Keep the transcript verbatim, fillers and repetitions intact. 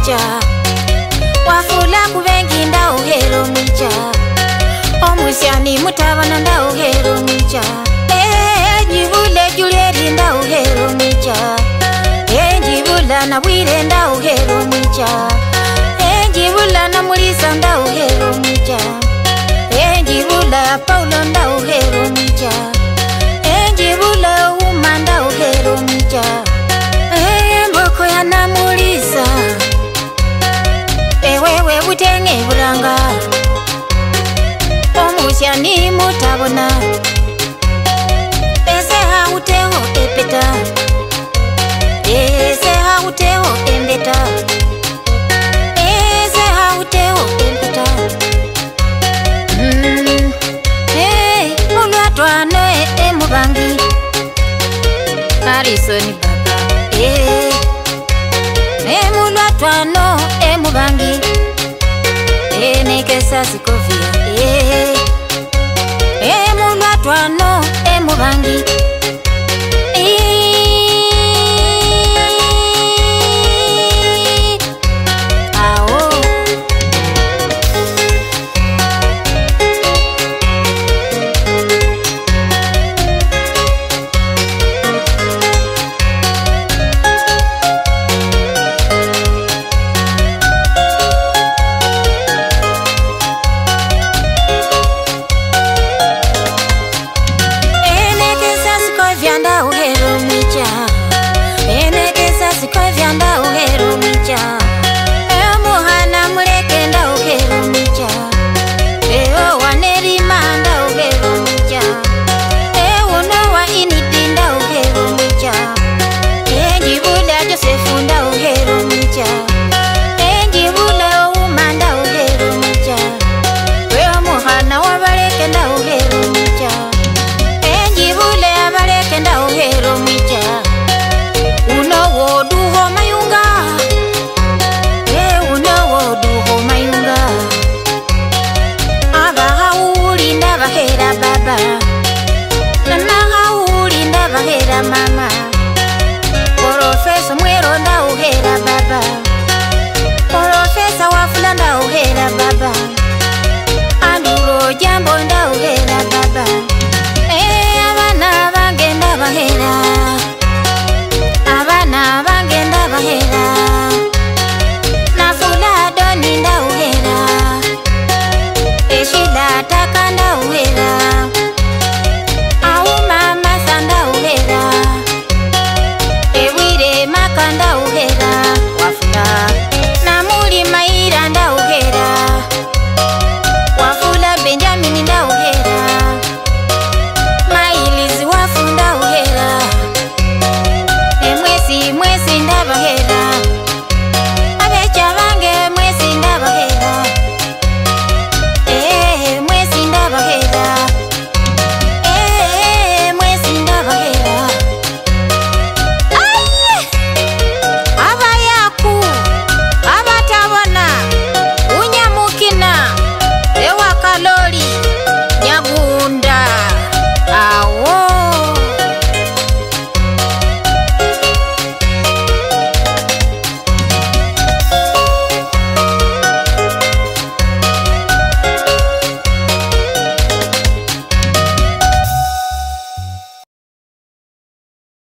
micha wafula kubengi ndauhero micha omusyani mutabana ndauhero micha njibula Juliet ndauhero micha njibula na Bwire ndauhero micha njibula na Mulisa ndauhero micha njibula Paulo ndauhero micha njibula Uma ndauhero micha mboko ya na Mulisa ewewe butenge buranga omusyani mutabona ese hauteho epeta ese hauteho embeta ese hauteho embeta mm. Hey, mulwatwano e mubangi Harrison baba eh hey, mulwatwano e mubangi eh nekesa sikovia eh eh mulwatwano e mubangi mama Profesa Mwero ndauhera baba Profesa Wafula ndauhera baba Anduro Jambo ndauhera baba